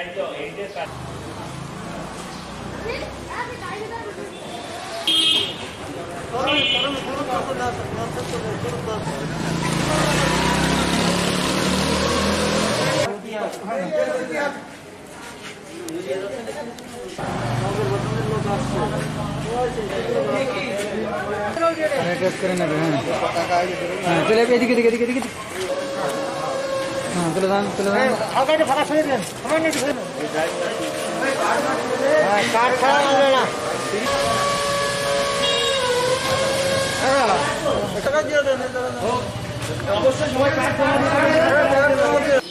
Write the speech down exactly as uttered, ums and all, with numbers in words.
চলে এদিকে এদিকে এদিকে এদিকে হ্যাঁ চলে যান চলে যান আগে ফাঁকা ছেড়ে দেন সময় নেই হ্যাঁ কার ছাড়া মানবে না হ্যাঁ এটা কাজ দিয়ে দেন অবশ্যই সবাই কাজ